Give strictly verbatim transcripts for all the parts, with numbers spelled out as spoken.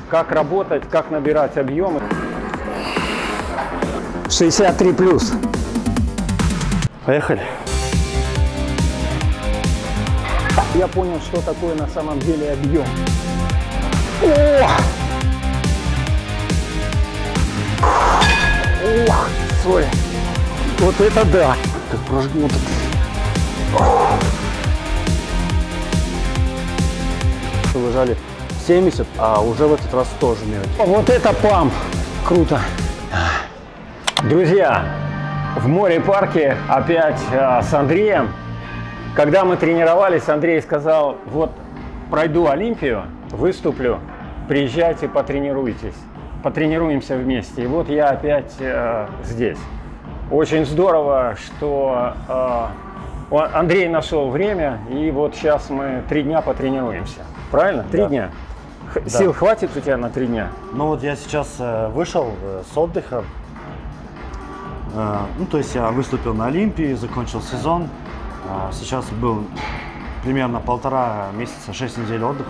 как работать, как набирать объемы. шестьдесят три плюс. Поехали. Я понял, что такое на самом деле объем. О! Ох, сори. Вот это да. Как прожгнуто. Выжали семьдесят, а уже в этот раз тоже жмете. Вот это памп. Круто. Друзья, в море-парке опять а, с Андреем. Когда мы тренировались, Андрей сказал, вот пройду Олимпию, выступлю, приезжайте, потренируйтесь. Потренируемся вместе. И вот я опять э, здесь. Очень здорово, что э, Андрей нашел время, и вот сейчас мы три дня потренируемся. Правильно? Три да. дня. Х да. Сил хватит у тебя на три дня? Ну вот я сейчас э, вышел э, с отдыха. Э, ну то есть я выступил на Олимпии, закончил сезон. Э, сейчас был примерно полтора месяца, шесть недель отдыха.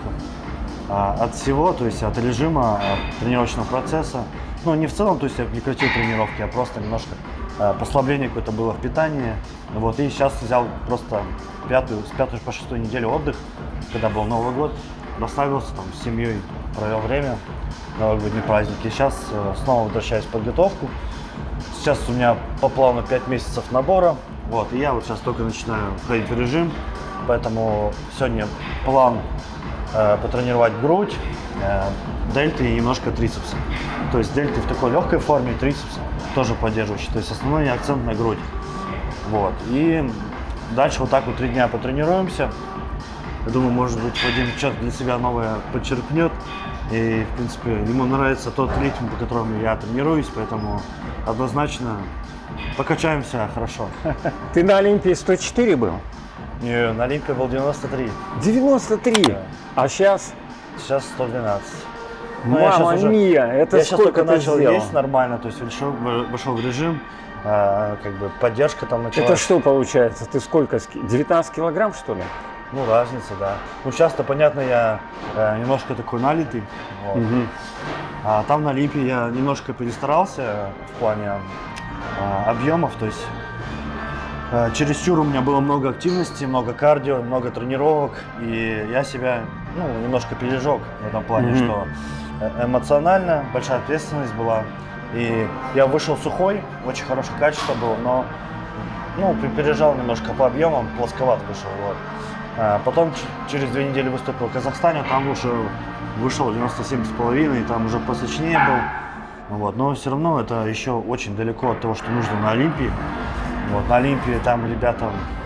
От всего, то есть от режима, от тренировочного процесса. Ну, не в целом, то есть я прекратил тренировки, а просто немножко э, послабление какое-то было в питании. Вот, и сейчас взял просто пятую, с пятой по шестую неделю отдых, когда был Новый год. Расслабился, там, с семьей провел время, новогодние праздники. Сейчас э, снова возвращаюсь в подготовку. Сейчас у меня по плану пять месяцев набора. Вот, и я вот сейчас только начинаю входить в режим, поэтому сегодня план потренировать грудь, дельты и немножко трицепсы. То есть дельты в такой легкой форме, трицепс тоже поддерживающий. То есть основной акцент на грудь. Вот. И дальше вот так вот три дня потренируемся. Я думаю, может быть, Вадим что-то для себя новое подчеркнет. И, в принципе, ему нравится тот ритм, по которому я тренируюсь, поэтому однозначно покачаемся хорошо. Ты на Олимпии сто четыре был? Не, на Олимпии был девяносто три. девяносто три? Да. А сейчас? Сейчас сто двенадцать. Мама мия, это я сколько ты начал сделал? Есть нормально, то есть вышел, вышел в режим, э, как бы поддержка там началась. Это что получается? Ты сколько? девятнадцать килограмм, что ли? Ну, разница, да. Ну, сейчас-то, понятно, я э, немножко такой налитый. Вот. Угу. А там на Олимпии я немножко перестарался в плане э, объемов, то есть э, чересчур у меня было много активности, много кардио, много тренировок, и я себя ну, немножко пережег в этом плане, mm-hmm. что эмоционально большая ответственность была. И я вышел сухой, очень хорошее качество было, но ну, пережал немножко по объемам, плосковат вышел. Вот. А потом через две недели выступил в Казахстане, там уже вышел девяносто семь с половиной, там уже посочнее был. Вот. Но все равно это еще очень далеко от того, что нужно на Олимпии. Вот. На Олимпии там ребята,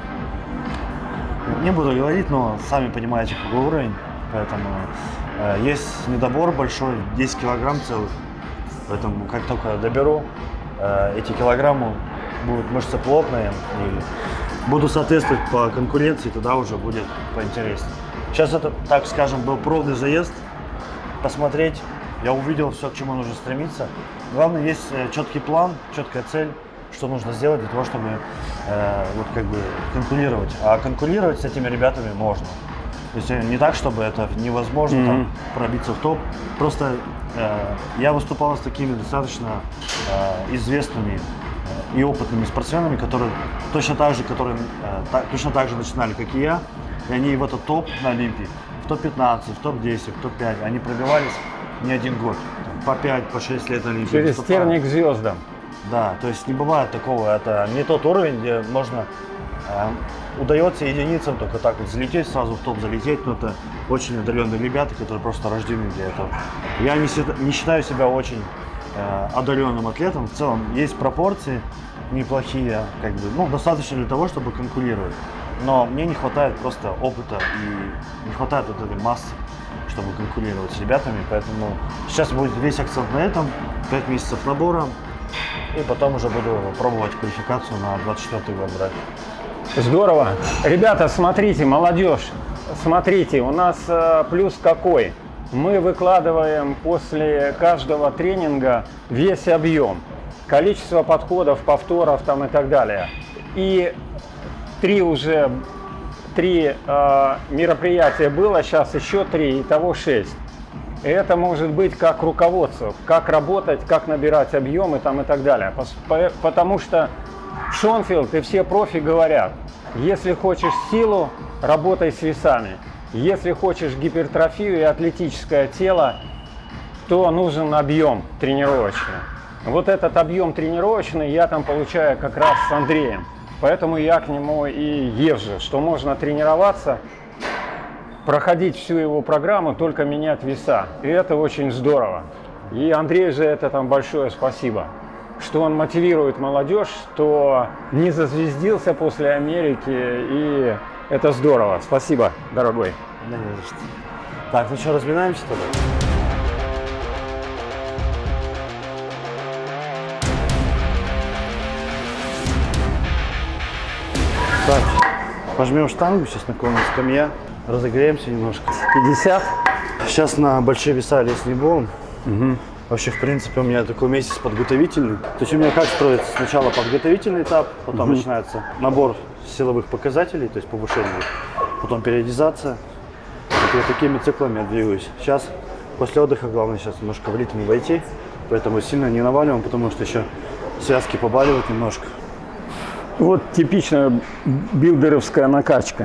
не буду говорить, но сами понимаете, какой уровень. Поэтому э, есть недобор большой, десять килограмм целых. Поэтому как только доберу э, эти килограммы, будут мышцы плотные и буду соответствовать по конкуренции, тогда уже будет поинтереснее. Сейчас это, так скажем, был пробный заезд, посмотреть. Я увидел все, к чему нужно стремиться. Главное, есть четкий план, четкая цель, что нужно сделать для того, чтобы э, вот как бы конкурировать. А конкурировать с этими ребятами можно. То есть не так, чтобы это невозможно mm-hmm. там, пробиться в топ. Просто э, я выступал с такими достаточно э, известными э, и опытными спортсменами, которые точно так же, которые э, так, точно так же начинали, как и я. И они в этот топ на Олимпии, в топ пятнадцать, в топ десять, в топ пять, они пробивались не один год, там, по пять, по шесть лет на Олимпии. Через терник к звездам. Да, то есть не бывает такого, это не тот уровень, где можно, э, удается единицам только так вот залететь, сразу в топ залететь, но это очень одаренные ребята, которые просто рождены для этого. Я не, не считаю себя очень э, одаренным атлетом, в целом есть пропорции неплохие, как бы, ну, достаточно для того, чтобы конкурировать, но мне не хватает просто опыта и не хватает вот этой массы, чтобы конкурировать с ребятами, поэтому сейчас будет весь акцент на этом, пять месяцев набора. И потом уже буду пробовать квалификацию на двадцать четвёртый год брать. Здорово. Ребята, смотрите, молодежь, смотрите, у нас э, плюс какой? Мы выкладываем после каждого тренинга весь объем, количество подходов, повторов там и так далее. И три уже, три э, мероприятия было, сейчас еще три, итого шесть. И это может быть как руководство, как работать, как набирать объемы там и так далее. Потому что Шонфилд и все профи говорят, если хочешь силу, работай с весами. Если хочешь гипертрофию и атлетическое тело, то нужен объем тренировочный. Вот этот объем тренировочный я там получаю как раз с Андреем. Поэтому я к нему и езжу, что можно тренироваться, проходить всю его программу, только менять веса. И это очень здорово. И Андрею за это там большое спасибо, что он мотивирует молодежь, что не зазвездился после Америки, и это здорово. Спасибо, дорогой. Да не за что. Так, ну что, разминаемся тогда? Так, пожмем штангу, сейчас на каком-нибудь скамье, разогреемся немножко. пятьдесят. Сейчас на большие веса лезть не будем. Угу. Вообще, в принципе, у меня такой месяц подготовительный. То есть у меня как строится? Сначала подготовительный этап, потом угу. начинается набор силовых показателей, то есть повышение, потом периодизация. Вот, вот такими циклами я двигаюсь. Сейчас, после отдыха, главное сейчас немножко в ритм войти, поэтому сильно не наваливаем, потому что еще связки побаливают немножко. Вот типичная билдеровская накачка.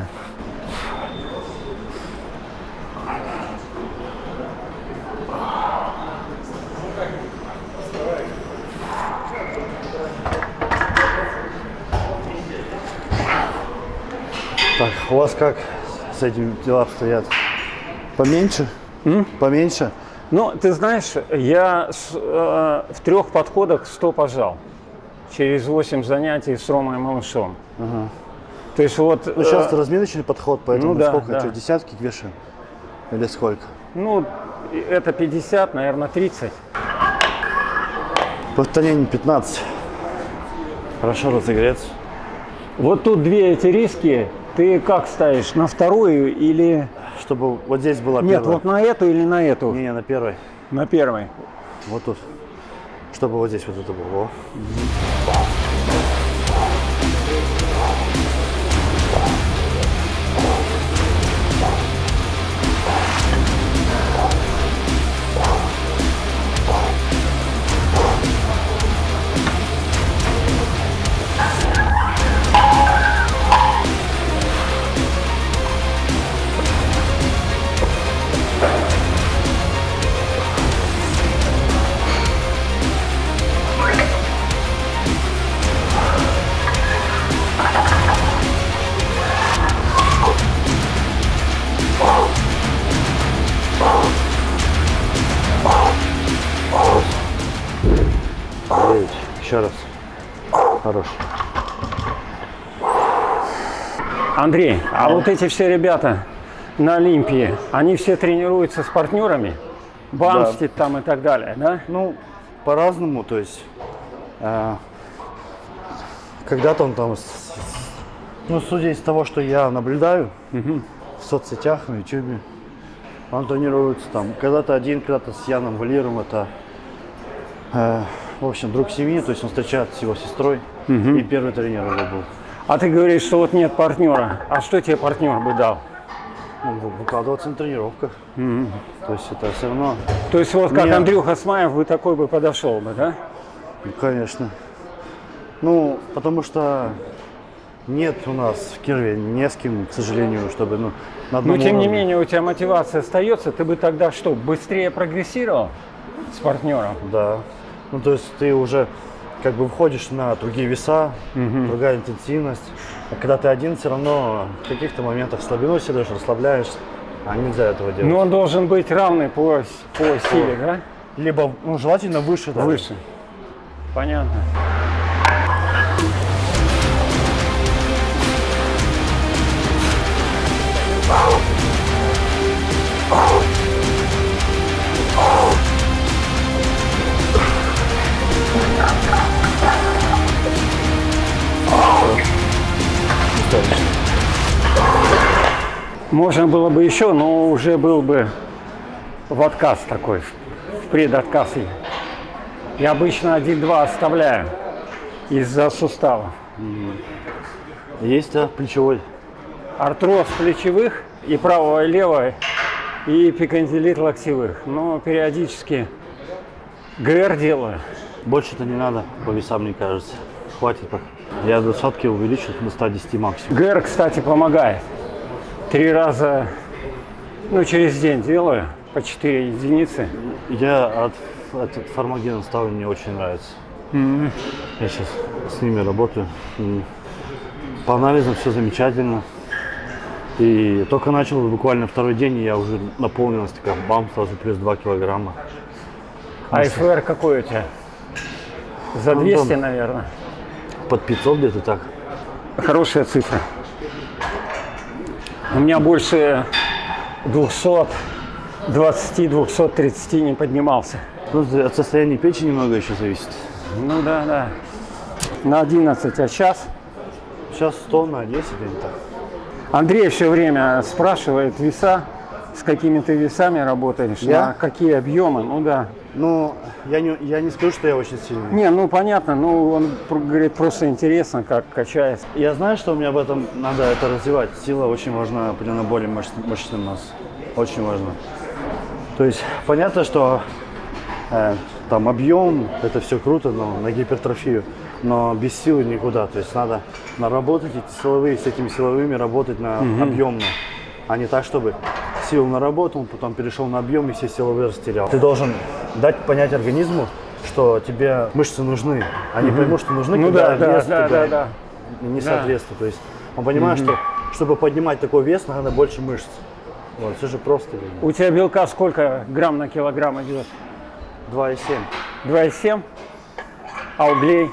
Так, у вас как с этим дела обстоят? Поменьше? М? Поменьше? Ну, ты знаешь, я с, э, в трех подходах сто пожал. Через восемь занятий с Ромой Малышом. Ага. То есть вот... Ну, сейчас э, разминочный подход, поэтому ну, да, сколько? да. Что, десятки вешаем? Или сколько? Ну, это пятьдесят, наверное, тридцать. Повторение пятнадцать. Хорошо разогреться. Вот тут две эти риски. Ты как ставишь? На вторую или... Чтобы вот здесь была Нет, первая. вот на эту или на эту? Не, не, на первой. На первой. Вот тут. Чтобы вот здесь вот это было. Еще раз. Хорош. Андрей, а вот эти все ребята на Олимпии, они все тренируются с партнерами? Бамстед да. там и так далее, да? Ну, по-разному, то есть э, когда-то он там, ну, судя из того, что я наблюдаю угу. в соцсетях, на ютубе, он тренируется там, когда-то один, когда-то с Яном Валером, это э, в общем, друг семьи, то есть он встречается с его сестрой, угу. и первый тренер уже был. А ты говоришь, что вот нет партнера. А что тебе партнер бы дал? Ну, выкладываться на тренировках. Угу. То есть это все равно... То есть вот как Мне... Андрюха Смаев, вы такой бы подошел бы, да? Ну, конечно. Ну, потому что нет у нас в Кирове не с кем, к сожалению, чтобы... Ну, на одном Но тем уровне. не менее у тебя мотивация остается, ты бы тогда что, быстрее прогрессировал с партнером? Да. Ну, то есть ты уже как бы входишь на другие веса, угу. другая интенсивность. А когда ты один, все равно в каких-то моментах слабину седаешь, расслабляешься, а нельзя этого делать. Но он должен быть равный по, по силе, да? Либо, ну, желательно выше. Даже. Выше. Понятно. Можно было бы еще, но уже был бы в отказ такой, в предотказ. Я обычно один-два оставляю из-за суставов. Есть, да, плечевой. Артроз плечевых и правого и левого и эпикондилит локтевых. Но периодически ГР делаю. Больше-то не надо по весам, мне кажется. Хватит пока. Я до сотки увеличу до ста десяти максимум. ГР, кстати, помогает. Три раза, ну, через день делаю по четыре единицы. Я от, от, от Фармагена ставлю, мне очень нравится. Mm-hmm. Я сейчас с ними работаю. По анализам все замечательно. И только начал буквально второй день, и я уже наполнилась, такая бам, сразу плюс два килограмма. А ФР какой у тебя? За двести, ну, наверное. Под пятьсот где-то так. Хорошая цифра. У меня больше двухсот двадцати — двухсот тридцати не поднимался. Ну, от состояния печени немного еще зависит. Ну да, да. На одиннадцать, а сейчас? Сейчас сто на десять или так. Андрей все время спрашивает веса, с какими ты весами работаешь, Я? на какие объемы, ну да. Ну, я не, я не скажу, что я очень сильный. Не, ну понятно, ну он говорит, просто интересно, как качается. Я знаю, что мне об этом надо это развивать. Сила очень важна при наборе мышц, мышечной массы. Очень важна. То есть, понятно, что э, там объем, это все круто, но на гипертрофию. Но без силы никуда. То есть надо наработать эти силовые, с этими силовыми работать на Угу. объемно. А не так, чтобы силу наработал, потом перешел на объем и все силовые растерял. Ты должен дать понять организму, что тебе мышцы нужны. Они угу. поймут, что нужны, ну, когда да, вес да, да, да, не да. соответствует. То есть он понимает, угу. что чтобы поднимать такой вес, надо больше мышц. Вот, все же просто. У тебя белка сколько грамм на килограмм идет? два и семь. два и семь? А углей?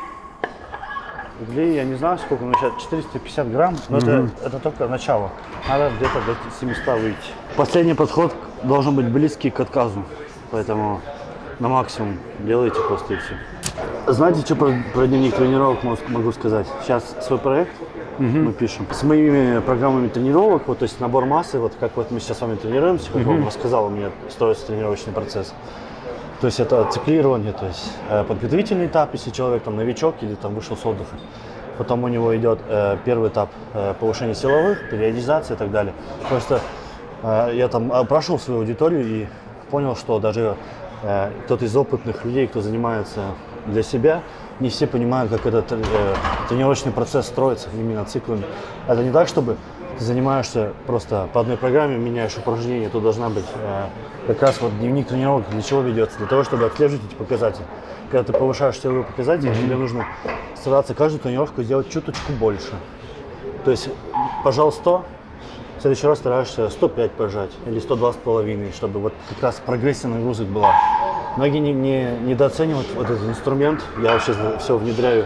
Углей я не знаю сколько, но сейчас четыреста пятьдесят грамм, но mm-hmm. это, это только начало. Надо где-то до семисот выйти. Последний подход должен быть близкий к отказу, поэтому на максимум делайте просто и все. Знаете, что про, про дневник тренировок могу сказать? Сейчас свой проект mm-hmm. мы пишем с моими программами тренировок, вот, то есть набор массы, вот как вот мы сейчас с вами тренируемся, как mm-hmm. я вам рассказал, у меня строится тренировочный процесс. То есть это циклирование, то есть э, подготовительный этап, если человек там новичок или там вышел с отдыха. Потом у него идет э, первый этап э, повышения силовых, периодизация и так далее. Просто э, я там опрашивал свою аудиторию и понял, что даже э, кто-то из опытных людей, кто занимается для себя, не все понимают, как этот э, тренировочный процесс строится именно циклами. Это не так, чтобы ты занимаешься просто по одной программе, меняешь упражнения, то должна быть э, как раз вот дневник тренировок для чего ведется? Для того, чтобы отслеживать эти показатели. Когда ты повышаешь силовые показатели, mm-hmm. тебе нужно стараться каждую тренировку сделать чуточку больше. То есть пожал сто, в следующий раз стараешься сто пять пожать или сто два с половиной, чтобы вот как раз прогрессия нагрузок была. Многие не, не, недооценивают вот этот инструмент, я вообще все внедряю.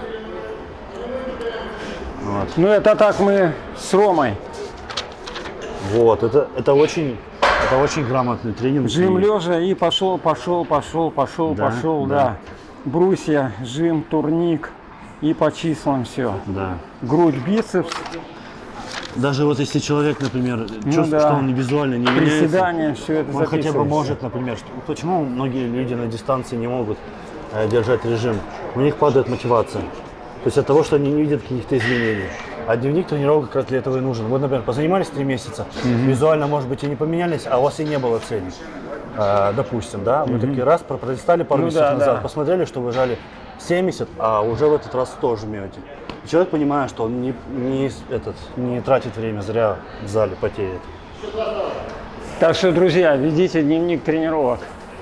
Вот. Ну это так мы с Ромой. Вот, это, это очень, это очень грамотный тренинг. Жим лежа и пошел, пошел, пошел, пошел, да, пошел, да. да. Брусья, жим, турник и по числам все. Да. Грудь, бицепс. Даже вот если человек, например, ну, чувствует, да. что он визуально не меняется, приседания, все это он хотя бы может, например, что, почему многие люди на дистанции не могут э, держать режим? У них падает мотивация. То есть от того, что они не видят каких-то изменений. А дневник тренировок как раз для этого и нужен. Вот, например, позанимались три месяца, mm-hmm. визуально, может быть, и не поменялись, а у вас и не было цели. А, допустим, да? Вы mm-hmm. такие раз пролистали пару ну, месяцев да, назад, да. посмотрели, что вы жали семьдесят, а уже в этот раз сто жмете. И человек понимает, что он не, не, этот, не тратит время зря в зале, потеет. Так что, друзья, ведите дневник тренировок.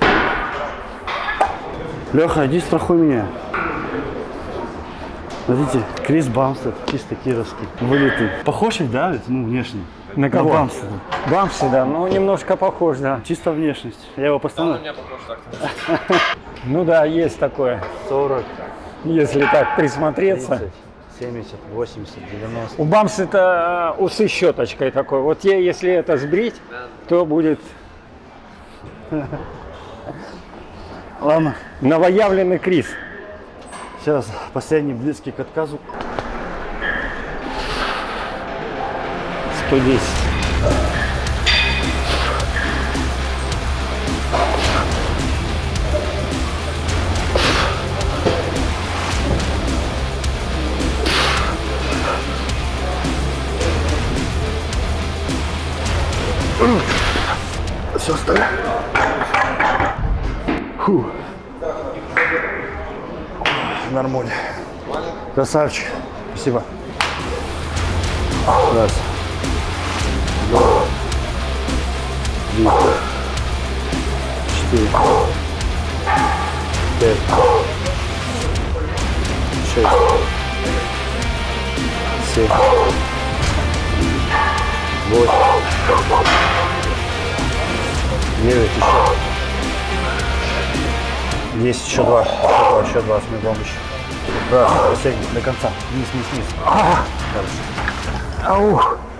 Леха, иди страхуй меня. Смотрите, Крис Бамстед, чисто кировский, вылитый. Похож ведь, да, ну, внешне? На кого? На Бамстеда. Бамстед, да, ну, немножко похож, да. Чисто внешность. Я его постоянно... Да, на меня похож так-то. Ну да, есть такое. сорок. Если так присмотреться. тридцать, семьдесят, восемьдесят, девяносто. У Бамстеда усы щеточкой такой. Вот я, если это сбрить, то будет... Ладно. Новоявленный Крис. Сейчас последний близкий к отказу. сто десять. Все, Нормально. Красавчик. Спасибо. Раз. Два. Три. Четыре. Пять. Шесть. Семь. Восемь. Девять. Еще. Десять. Еще два. Еще два. Еще два. С моей помощью. Раз. Последний. До конца. Вниз, вниз, вниз. Ау.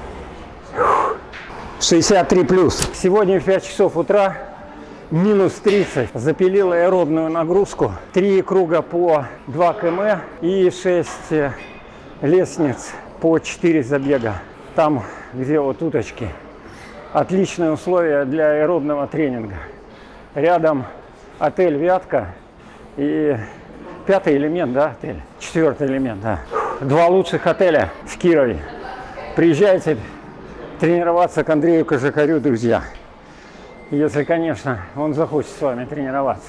шестьдесят три плюс. Сегодня в пять часов утра минус тридцать. Запилил аэробную нагрузку. Три круга по два километра и шесть лестниц по четыре забега. Там, где вот уточки. Отличные условия для аэробного тренинга. Рядом отель «Вятка» и пятый элемент, да, отель? Четвертый элемент, да. Два лучших отеля в Кирове. Приезжайте тренироваться к Андрею Кожухарю, друзья. Если, конечно, он захочет с вами тренироваться.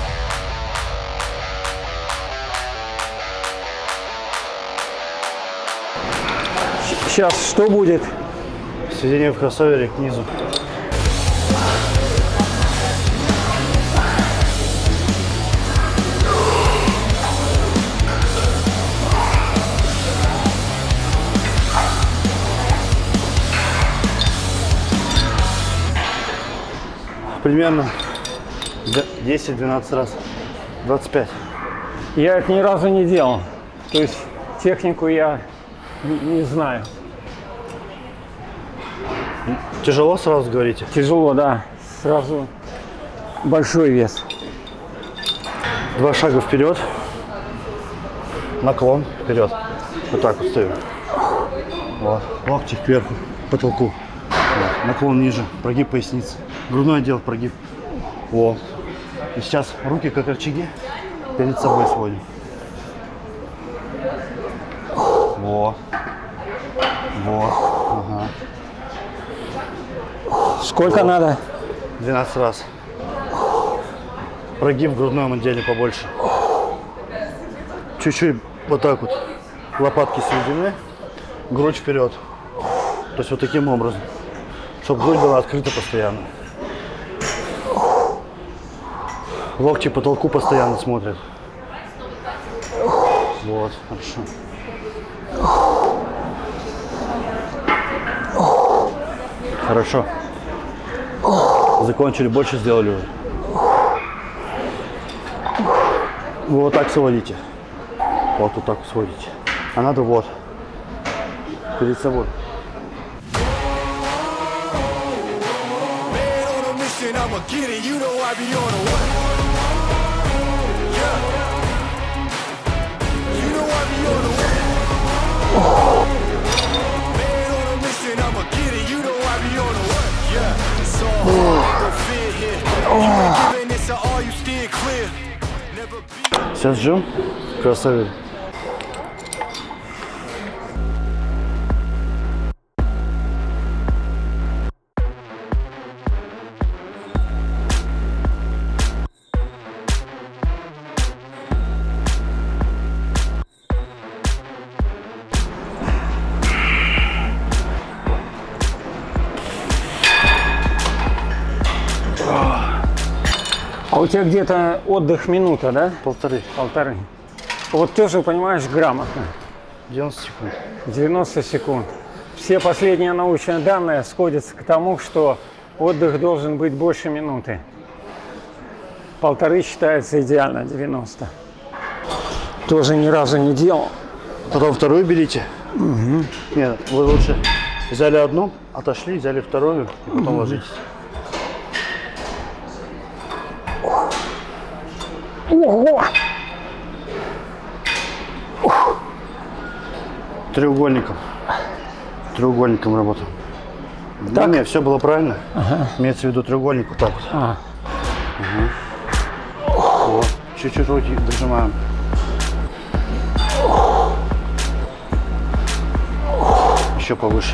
Сейчас что будет? Сидение в кроссовере к низу. Примерно десять-двенадцать раз. двадцать пять. Я это ни разу не делал. То есть технику я не, не знаю. Тяжело сразу говорите? Тяжело, да. Сразу большой вес. Два шага вперед. Наклон вперед. Вот так вот стою. Вот. Локти кверху, к потолку. Вот. Наклон ниже. Прогиб поясницы. Грудной отдел, прогиб. Вот. И сейчас руки как рычаги перед собой сводим. Вот. Вот. Ага. Сколько вот. Надо? двенадцать раз. Прогиб в грудном отделе побольше. Чуть-чуть вот так вот. Лопатки сведены. Грудь вперед. То есть вот таким образом. Чтобы грудь была открыта постоянно. Локти по потолку постоянно смотрят. Вот, хорошо. Хорошо. Закончили, больше сделали уже. Вы вот так сводите. Вот, вот так сводите. А надо вот. Перед собой. Сейчас ждем. Красавец. А у тебя где-то отдых минута, да? Полторы. Полторы. Вот тоже, понимаешь, грамотно. девяносто секунд. девяносто секунд. Все последние научные данные сходятся к тому, что отдых должен быть больше минуты. Полторы считается идеально, девяносто. Тоже ни разу не делал. Потом вторую берите. Угу. Нет, вы лучше взяли одну, отошли, взяли вторую и потом угу. ложитесь. Ого! Треугольником. Треугольником работаем. Да, нет, все было правильно. Ага. Имеется в виду треугольник вот так вот. Ага. Угу. Вот. Чуть-чуть руки дожимаем. Еще повыше.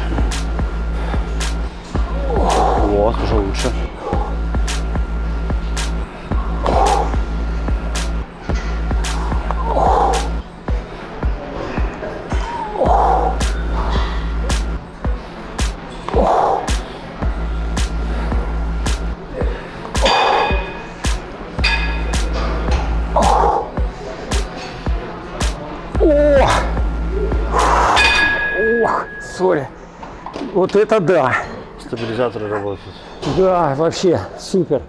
Вот, уже лучше. сори. Вот это да. Стабилизаторы работают. Да, вообще супер.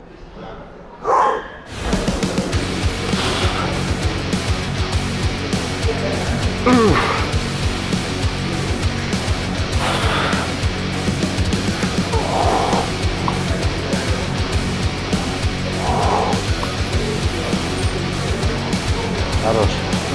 Хорош.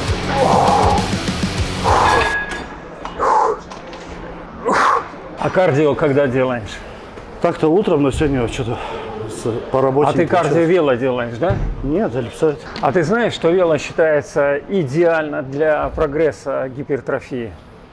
А кардио когда делаешь? Так-то утром, но сегодня что-то по работе. А ты кардио-вело делаешь, да? Нет, эллипсоид. А ты знаешь, что вело считается идеально для прогресса гипертрофии?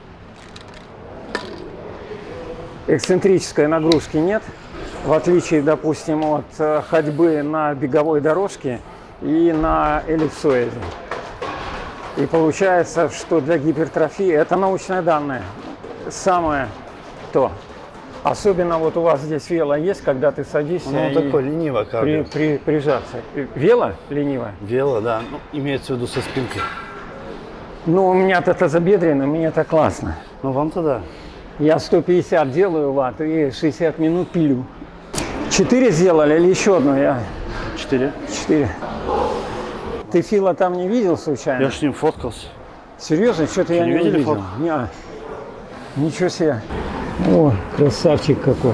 Эксцентрической нагрузки нет, в отличие, допустим, от ходьбы на беговой дорожке и на эллипсоиде. И получается, что для гипертрофии, это научное данное, самое то. Особенно вот у вас здесь вело есть, когда ты садишься Ну, и такой лениво при, кардио. при, прижаться. Вело ленивое? Вело, да. Ну, имеется в виду со спинкой. Ну, у меня-то тазобедренный, мне это классно. Ну, вам-то да. Я сто пятьдесят делаю ватт и шестьдесят минут пилю. Четыре сделали или еще одно? Я... Четыре. Четыре. Ты Фила там не видел случайно? Я ж с ним фоткался. Серьезно? Что-то я не не видели увидел. фотку? Не. Ничего себе. О, красавчик какой.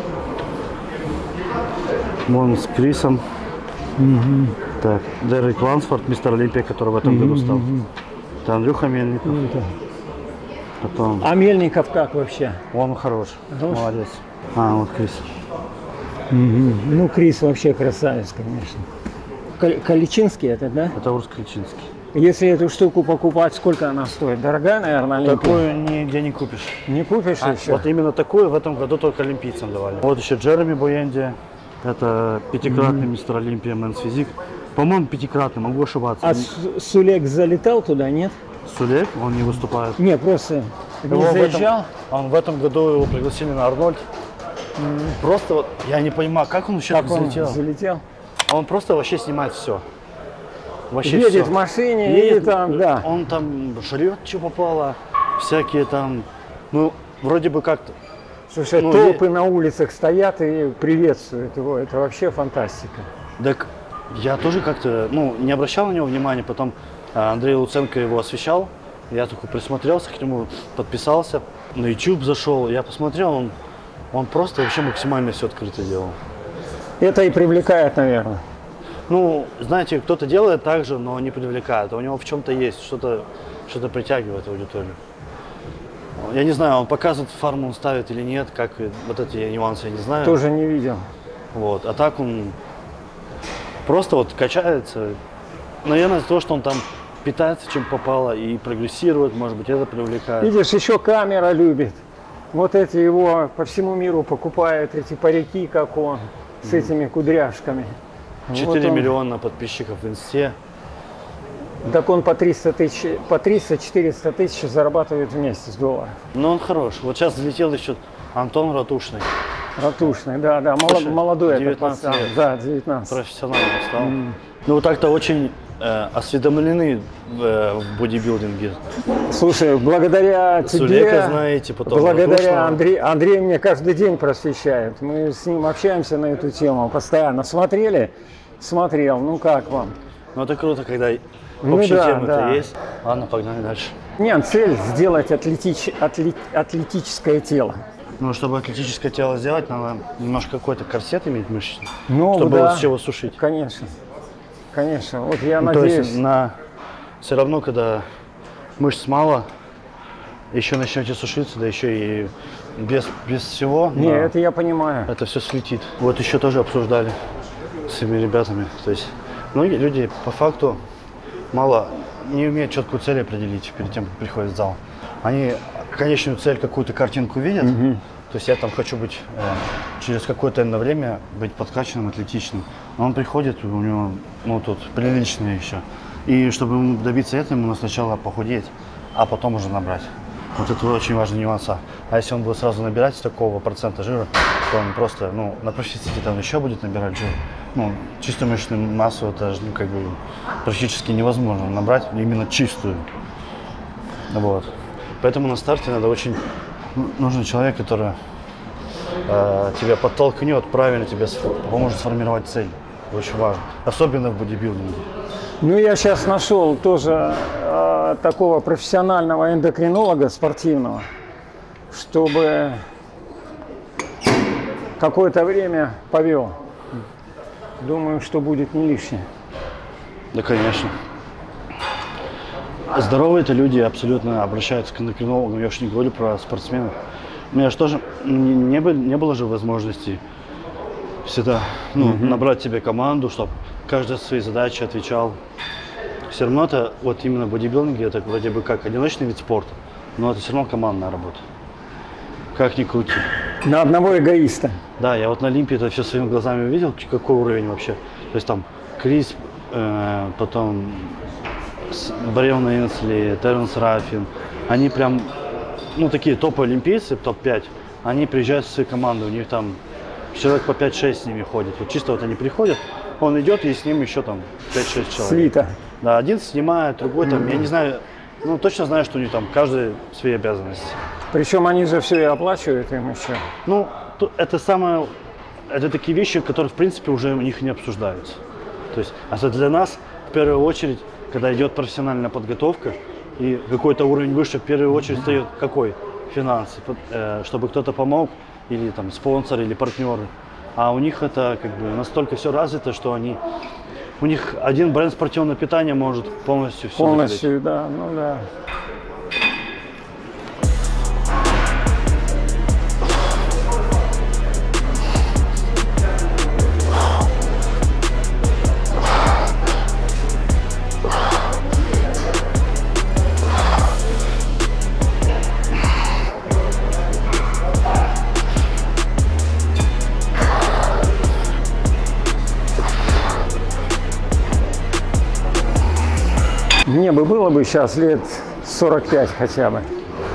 Вон с Крисом. Угу. Так, Дерек Лансфорд, мистер Олимпия, который в этом угу, году стал. Угу. Это Андрюха Мельников. Ну, да. Потом... А Мельников как вообще? Он хорош. Хорош? Молодец. А, вот Крис. Угу. Ну, Крис вообще красавец, конечно. Кал Каличинский это, да? Это Урс Каличинский. Если эту штуку покупать, сколько она стоит? Дорогая, наверное, Олимпия? Такую нигде не купишь. Не купишь а, еще? Вот именно такую в этом году только олимпийцам давали. Вот еще Джереми Буенди. Это пятикратный mm-hmm. мистер Олимпия Мэнс Физик. По-моему, пятикратный, могу ошибаться. А Сулек залетал туда, нет? Сулек? Он не выступает. Не, просто не его заезжал. В этом, он в этом году его пригласили на Арнольд. Mm-hmm. Просто вот, я не понимаю, как он еще как так он залетел. залетел? Он просто вообще снимает все. Вообще едет все. в машине едет, и там, да. Он там жрет, что попало, всякие там, ну, вроде бы как-то. Слушай, ну, толпы е... на улицах стоят и приветствуют его, это вообще фантастика. Так я тоже как-то, ну, не обращал на него внимания, потом Андрей Луценко его освещал, я только присмотрелся к нему, подписался, на YouTube зашел, я посмотрел, он, он просто вообще максимально все открыто делал. Это и привлекает, наверное. Ну, знаете, кто-то делает так же, но не привлекает. У него в чем-то есть, что-то что-то притягивает аудиторию. Я не знаю, он показывает форму, он ставит или нет, как вот эти нюансы, я не знаю. Тоже не видел. Вот, а так он просто вот качается. Наверное, из-за того, что он там питается, чем попало, и прогрессирует, может быть, это привлекает. Видишь, еще камера любит. Вот эти его по всему миру покупают, эти парики, как он, с mm. этими кудряшками. четыре вот миллиона подписчиков в инсте. Так он по триста тысяч, по триста-четыреста тысяч зарабатывает в месяц долларов. Ну он хорош. Вот сейчас залетел еще Антон Ратушный. Ратушный, да, да, Слушай, молодой этот пацан. Лет. Да, девятнадцать. Профессионально стал. Mm. Ну вот так-то очень э, осведомлены в, э, в бодибилдинге. Слушай, благодаря Сулека тебе, знаете, потом благодаря Андрею, Андрей мне каждый день просвещает. Мы с ним общаемся на эту тему постоянно. Смотрели? Смотрел. Ну как вам? Ну это круто, когда ну, общие да, темы-то да. есть. Ладно, погнали дальше. Нет, цель сделать атлетич, атлет, атлетическое тело. Ну, чтобы атлетическое тело сделать, надо немножко какой-то корсет иметь мышечный, ну, чтобы да, было с чего сушить. Конечно, конечно. Вот я ну, надеюсь. То есть на... все равно, когда мышц мало, еще начнете сушиться, да еще и без, без всего. Не, это я понимаю. Это все слетит. Вот еще тоже обсуждали с этими ребятами. То есть многие люди по факту мало не умеют четкую цель определить перед тем, как приходят в зал. Они конечную цель, какую-то картинку видят. Mm-hmm. То есть я там хочу быть э, через какое-то время быть подкачанным, атлетичным. Но он приходит, у него ну тут приличные еще. И чтобы добиться этого, ему надо сначала похудеть, а потом уже набрать. Вот это очень важный нюанс. А если он будет сразу набирать такого процента жира, то он просто, ну, на профиците там еще будет набирать жир. Ну, чистую мышечную массу это ну, как бы практически невозможно набрать, именно чистую. Вот. Поэтому на старте надо очень нужен человек, который э, тебя подтолкнет, правильно тебе поможет сформировать цель. Очень важно. Особенно в бодибилдинге. Ну, я сейчас нашел тоже э, такого профессионального эндокринолога спортивного, чтобы какое-то время повел. Думаю, что будет не лишнее. Да, конечно. Здоровые-то люди абсолютно обращаются к эндокринологам. Я уж не говорю про спортсменов. У меня же тоже не, не, было, не было же возможности всегда ну, mm-hmm. набрать себе команду, чтобы каждый за свои задачи отвечал. Все равно это вот именно бодибилдинг, это вроде бы как одиночный вид спорта, но это все равно командная работа. Как ни крути. На одного эгоиста. Да, я вот на Олимпии это все своими глазами увидел, какой уровень вообще. То есть там Крис, э, потом Брэйон Энсли, Теренс Раффин, они прям, ну такие топовые олимпийцы, топ пять, они приезжают со своей командой, у них там человек по пять-шесть с ними ходит. Вот чисто вот они приходят, он идет и с ним еще там пять-шесть человек. Свита. Да, один снимает, другой там, mm-hmm. я не знаю, ну точно знаю, что у них там каждый свои обязанности. Причем они же все и оплачивают им еще. Ну, это самое, это такие вещи, которые в принципе уже у них не обсуждаются. То есть, а для нас в первую очередь, когда идет профессиональная подготовка и какой-то уровень выше, в первую очередь встает какой? Финансы, чтобы кто-то помог, или там спонсор, или партнеры. А у них это как бы настолько все развито, что они, у них один бренд спортивного питания может полностью все Полностью, закрыть. Да, ну да. Мне бы было бы сейчас лет сорок пять хотя бы.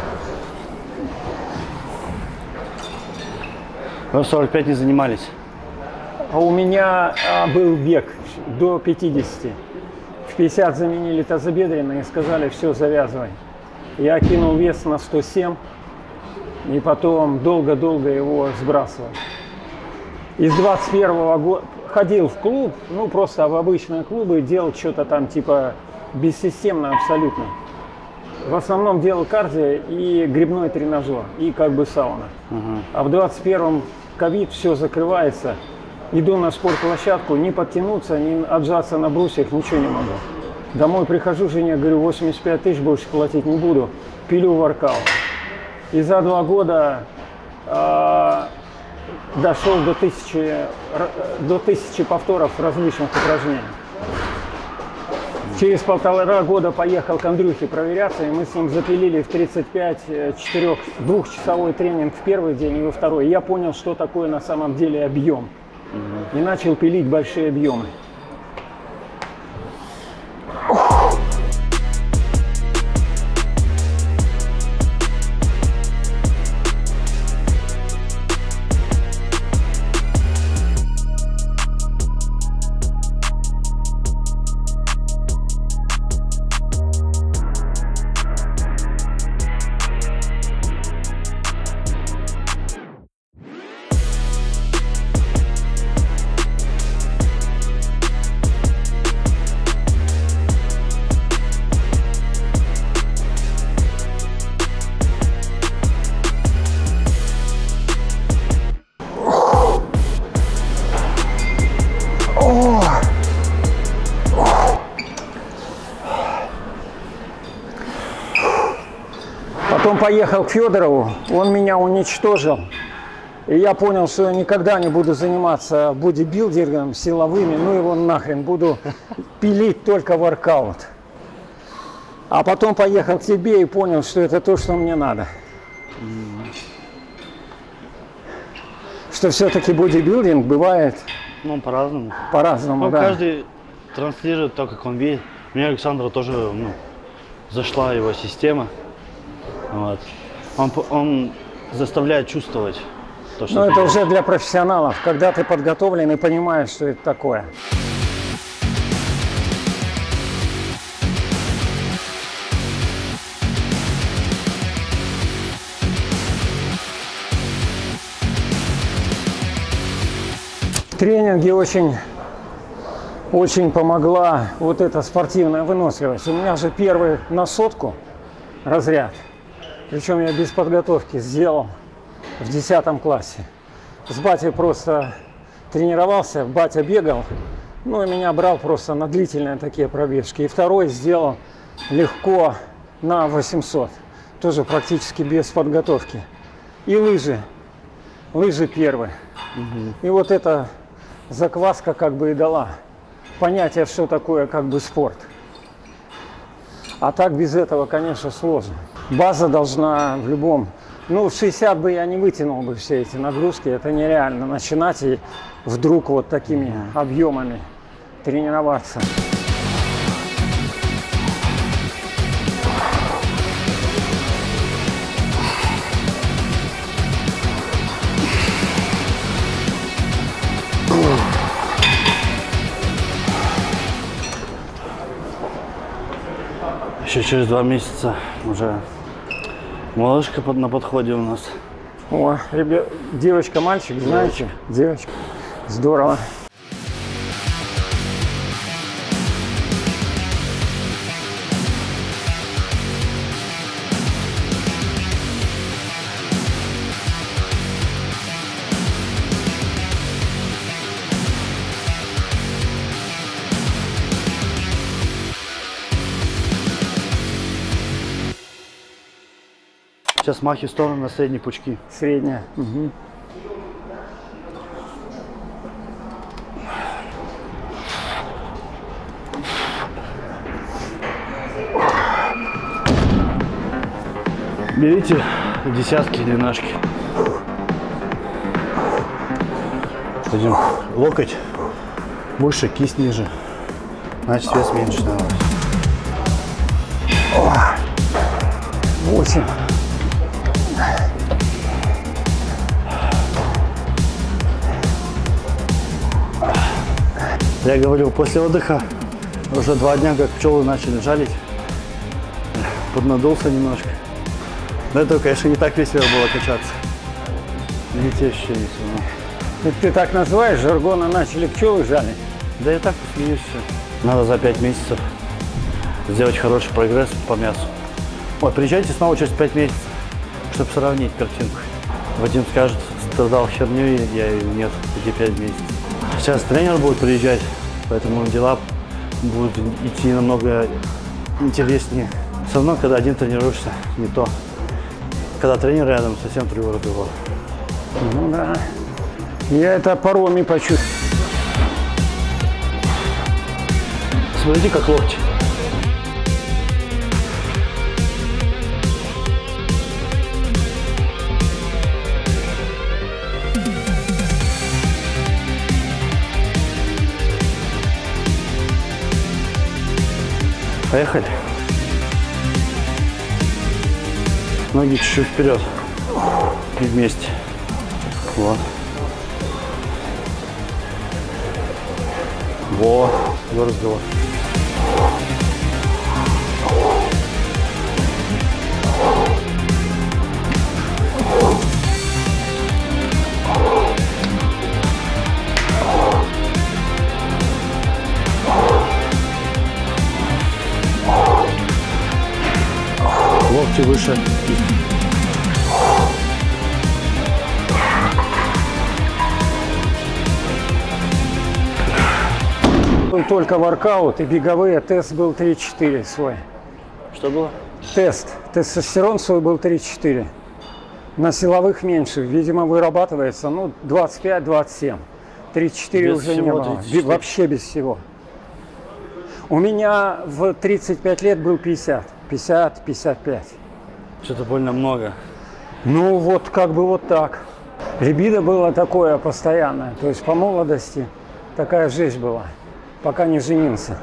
Вы в сорок пять не занимались? А у меня а, был бег до пятидесяти. В пятьдесят заменили тазобедренные и сказали, все, завязывай. Я кинул вес на сто семь и потом долго-долго его сбрасывал. Из двадцать первого года ходил в клуб, ну просто в обычные клубы, делал что-то там типа бессистемно абсолютно. В основном делал кардио и грибной тренажер, и как бы сауна. Uh-huh. А в двадцать первом ковид, все закрывается. Иду на спортплощадку, не подтянуться, не отжаться на брусьях, ничего не могу. Домой прихожу, жене говорю, восемьдесят пять тысяч больше платить не буду, пилю воркаут. И за два года э, дошел до тысячи, до тысячи повторов различных упражнений. Через полтора года поехал к Андрюхе проверяться, и мы с ним запилили в тридцать пять четырех, двухчасовой тренинг в первый день и во второй. И я понял, что такое на самом деле объем. И начал пилить большие объемы. Потом поехал к Федорову, он меня уничтожил. И я понял, что я никогда не буду заниматься бодибилдингом, силовыми, ну его нахрен, буду пилить только воркаут. А потом поехал к тебе и понял, что это то, что мне надо. Что все-таки бодибилдинг бывает ну, по-разному. По-разному, ну, да. Каждый транслирует то, как он видит. Мне Александра тоже ну, зашла его система. Вот. Он, он заставляет чувствовать то, что Ну, это делаешь. уже для профессионалов, когда ты подготовлен и понимаешь, что это такое. В тренинге очень, очень помогла вот эта спортивная выносливость. У меня же первый на сотку разряд, причем я без подготовки сделал в десятом классе. С батей просто тренировался, батя бегал, ну и меня брал просто на длительные такие пробежки. И второй сделал легко на восемьсот, тоже практически без подготовки. И лыжи, лыжи первые. Угу. И вот эта закваска как бы и дала понятие, что такое как бы спорт. А так без этого, конечно, сложно. База должна в любом... Ну, в шестьдесят бы я не вытянул бы все эти нагрузки. Это нереально начинать и вдруг вот такими объемами тренироваться. Еще через два месяца уже малышка под, на подходе у нас. О, ребят, девочка, мальчик, знаете? Девочка. Здорово. Сейчас махи в сторону на средние пучки. Средняя. Угу. Берите десятки, длиннашки. Пойдем. Локоть выше, кисть ниже. Значит, вес меньше надо. Восемь. Я говорил, после отдыха уже два дня, как пчелы начали жалить. Поднадулся немножко. Но это, конечно, не так весело было качаться. Не те ощущения все равно. Это ты так называешь, жаргона начали пчелы жалить? Да я так посмеюсь все. Надо за пять месяцев сделать хороший прогресс по мясу. Ой, приезжайте снова через пять месяцев, чтобы сравнить картинку. Вадим скажет, страдал херней, я ее нет, эти пять месяцев. Сейчас тренер будет приезжать, поэтому дела будут идти намного интереснее. Все равно, когда один тренируешься, не то. Когда тренер рядом, совсем другой разговор. Ну да. Я это порой почувствую. Смотрите, как локти. Поехали. Ноги чуть-чуть вперед и вместе. Вот. Вот. Вот разговор. Локти выше. Только воркаут и беговые, тест был три четыре свой. Что было? Тест. Тестостерон свой был три четыре. На силовых меньше. Видимо, вырабатывается, ну, двадцать пять двадцать семь. тридцать четыре уже не было. Вообще без всего. У меня в тридцать пять лет был пятьдесят. пятьдесят пятьдесят пять. Что-то больно много. Ну, вот как бы вот так. Либидо было такое постоянное. То есть по молодости такая жизнь была. Пока не женился.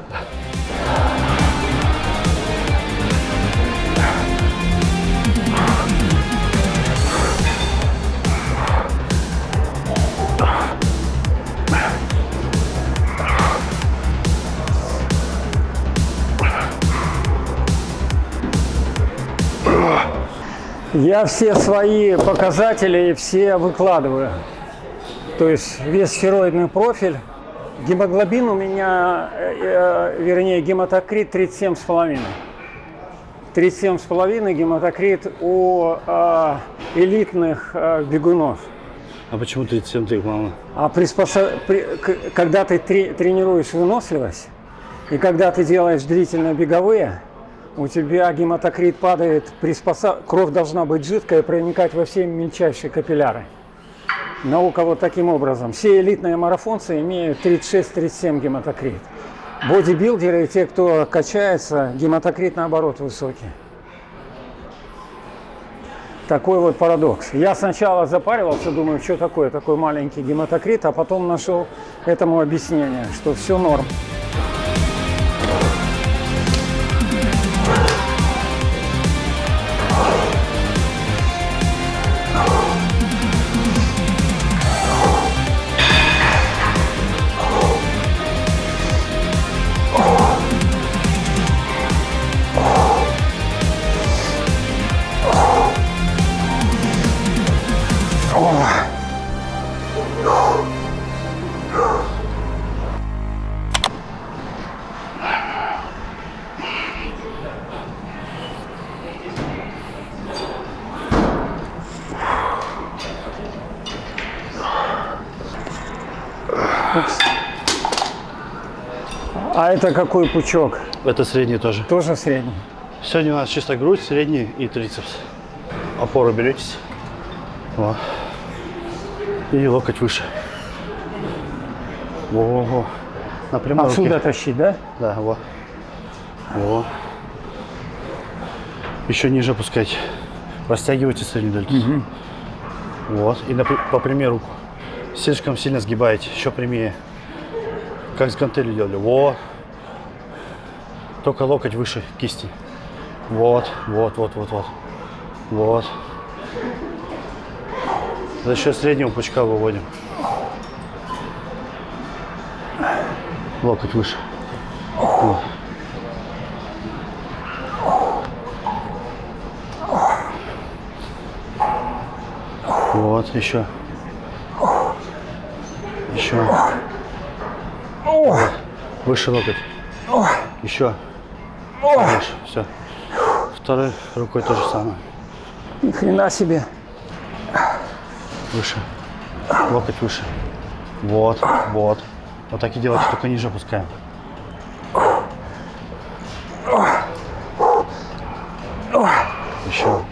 Я все свои показатели все выкладываю. То есть весь сфероидный профиль. Гемоглобин у меня, э, вернее, гематокрит тридцать семь с половиной. тридцать семь с половиной гематокрит у э, элитных э, бегунов. А почему тридцать семь так мало? А приспособ... при... когда ты три... тренируешь выносливость, и когда ты делаешь длительно беговые, у тебя гематокрит падает, приспособ... кровь должна быть жидкая и проникать во все мельчайшие капилляры. Наука вот таким образом. Все элитные марафонцы имеют тридцать шесть — тридцать семь гематокрит. Бодибилдеры и те, кто качается, гематокрит наоборот высокий. Такой вот парадокс. Я сначала запаривался, думаю, что такое такой маленький гематокрит, а потом нашел этому объяснение, что все норм. А это какой пучок? Это средний тоже. Тоже средний. Сегодня у нас чисто грудь, средний и трицепс. Опору беретесь. Вот. И локоть выше. Во-во-во. На прямой Отсюда руке. тащить, да? Да, вот. Вот. Еще ниже опускайте. Растягивайте средний дельтус. Угу. Вот. И на, по прямой руку. Слишком сильно сгибаете. Еще прямее. Как с гантелью делали. Вот. Только локоть выше кисти. Вот, вот, вот, вот, вот. Вот. За счет среднего пучка выводим. Локоть выше. Вот. Вот, еще. Еще. Вот. Выше локоть. Еще. Выше. Все. Второй рукой то же самое. Ни хрена себе. Выше. Локоть выше. Вот, вот. Вот так и делайте, только ниже опускаем. Еще.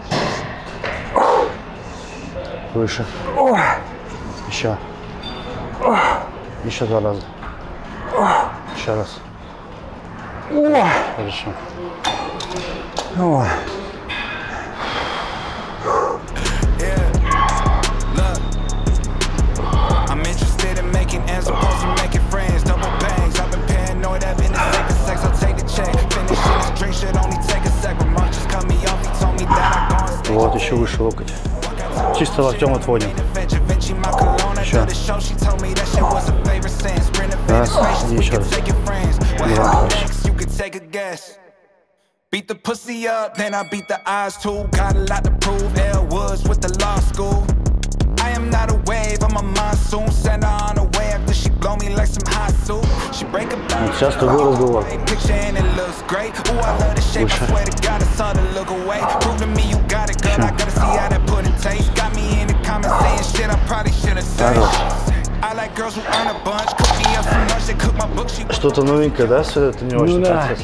Выше. Еще. Еще два раза. Еще раз. Хорошо. О. Вот, еще выше локоть. Чисто локтем отводим. Еще. Раз, и еще раз. Два, beat the pussy up, then I beat the eyes too. Got a lot to prove. L Woods with the law school. I am not a wave, I'm a monsoon. Send her on a wave after she blow me like some hot soup. She break a bone. Сейчас такой разговор. Пусть. Что-то новенькое, да? Все это не очень нравится.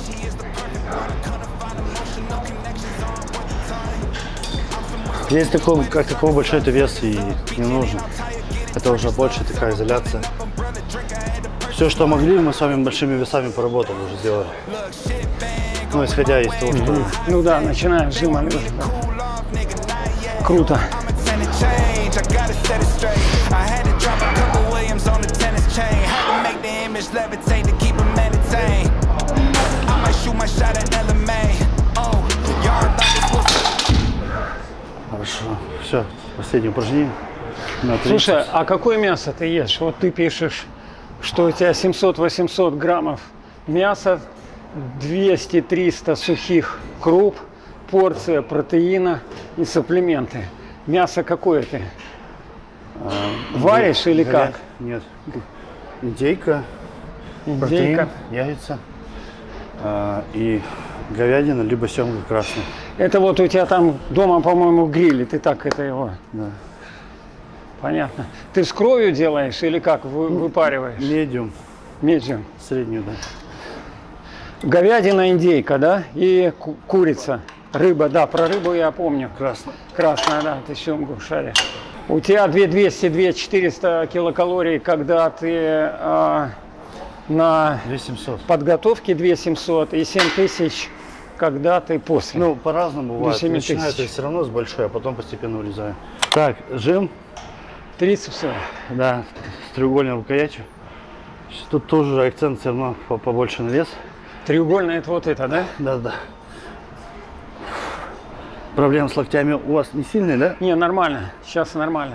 Здесь такой, как такой большой-то вес и не нужен. Это уже больше такая изоляция. Все, что могли, мы с вами большими весами поработали, уже сделали. Ну, исходя из того, что... Ну да, начинаем сжима. Круто. Хорошо. Все, последнее упражнение. Слушай, а какое мясо ты ешь? Вот ты пишешь, что у тебя семьсот-восемьсот граммов мяса, двести-триста сухих круп, порция протеина и сапплименты. Мясо какое ты Варишь или говя- как? Нет. Индейка, Индейка. протеин, яйца а, и говядина, либо семга красная. Это вот у тебя там дома, по-моему, гриль, и ты так это его. Да. Понятно. Ты с кровью делаешь или как вы, выпариваешь? Медиум, Медиум. среднюю, да. Говядина, индейка, да? И ку- курица. Рыба, да, про рыбу я помню. Красная. Красная, да, ты семгу шаришь. У тебя две двести - две четыреста килокалорий, когда ты а, на две семьсот. подготовке две семьсот и семь тысяч, когда ты после. Ну, по-разному бывает. семи Начинаю тысяч. я все равно с большой, а потом постепенно вылезаю. Так, жим, трицепсы. да, с треугольной рукоятью. Тут тоже акцент все равно по- побольше на вес. Треугольная это вот это, да? Да, да. Проблемы с локтями у вас не сильные, да? Не, нормально. Сейчас нормально.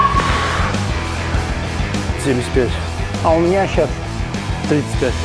семьдесят пять. А у меня сейчас тридцать пять.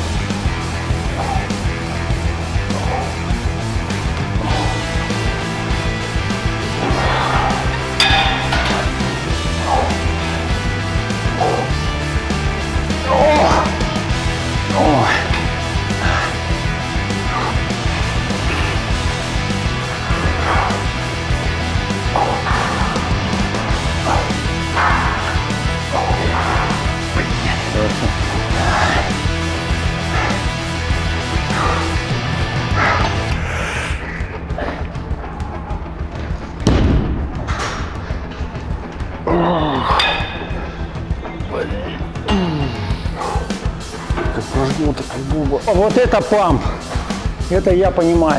Как прожгнуто, как буба. вот это памп. Это я понимаю.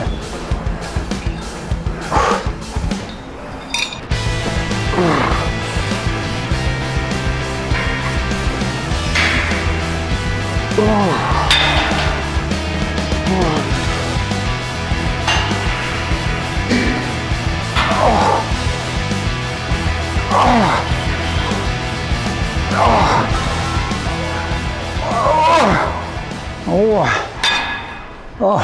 О, о,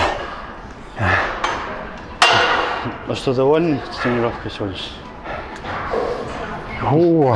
А что, довольны тренировкой сегодня? о.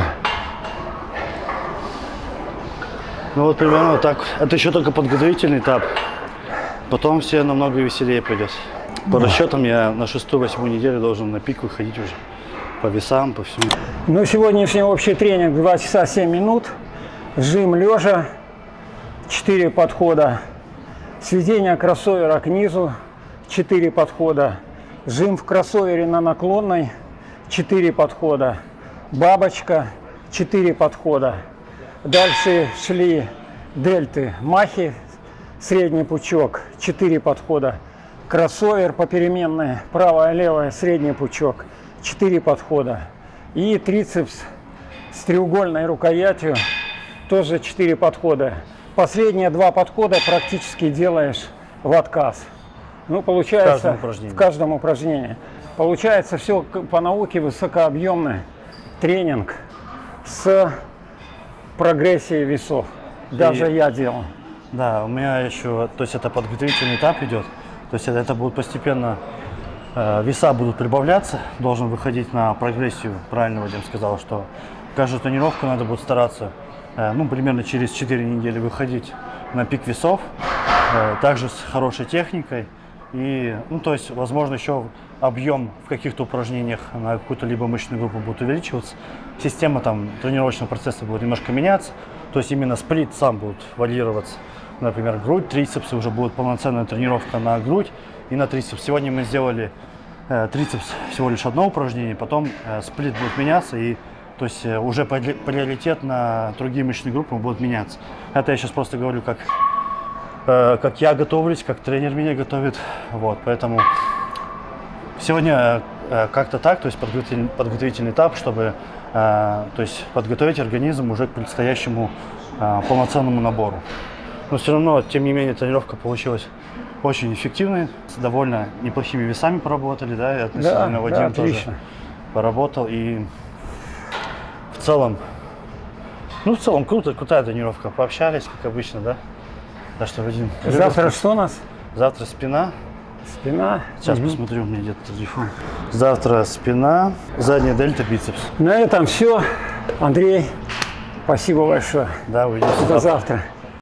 Ну вот примерно вот так. Это еще только подготовительный этап. Потом все намного веселее пойдет. По расчетам я на шестую-восьмую неделю должен на пик выходить уже. По весам, по всему. Ну, сегодняшний общий тренинг два часа семь минут. Жим лежа. четыре подхода. Сведение кроссовера к низу. четыре подхода. Жим в кроссовере на наклонной. четыре подхода. Бабочка. четыре подхода. Дальше шли дельты, махи, средний пучок, четыре подхода. Кроссовер попеременная, правая, левая, средний пучок, четыре подхода. И трицепс с треугольной рукоятью, тоже четыре подхода. Последние два подхода практически делаешь в отказ. Ну, получается, В каждом упражнении. в каждом упражнении. Получается все по науке высокообъемный тренинг с прогрессией весов. Даже И- я делал. Да, у меня еще, то есть это подготовительный этап идет. То есть это, это будет постепенно, э, веса будут прибавляться, должен выходить на прогрессию. Правильно Вадим сказал, что каждую тренировку надо будет стараться, э, ну, примерно через четыре недели выходить на пик весов, э, также с хорошей техникой. И, ну, то есть, возможно, еще объем в каких-то упражнениях на какую-то либо мышечную группу будет увеличиваться. Система там тренировочного процесса будет немножко меняться. То есть именно сплит сам будет варьироваться. Например, грудь, трицепсы, уже будет полноценная тренировка на грудь и на трицепс. Сегодня мы сделали э, трицепс всего лишь одно упражнение, потом э, сплит будет меняться, и то есть э, уже подли- приоритет на другие мышечные группы будет меняться. Это я сейчас просто говорю, как, э, как я готовлюсь, как тренер меня готовит. Вот, поэтому сегодня э, как-то так, то есть подготовительный, подготовительный этап, чтобы э, то есть подготовить организм уже к предстоящему э, полноценному набору. Но все равно, тем не менее, тренировка получилась очень эффективной, с довольно неплохими весами поработали, да, и относительно Да, Вадим да, тоже отлично. поработал, и в целом, ну, в целом круто, крутая тренировка, пообщались, как обычно, да, так что, Вадим, Завтра что у нас? завтра спина. Спина. Сейчас Мгм. посмотрю, у меня где-то телефон. Завтра спина, задняя дельта, бицепс. На этом все. Андрей, Спасибо большое. Да, увидимся До завтра. завтра.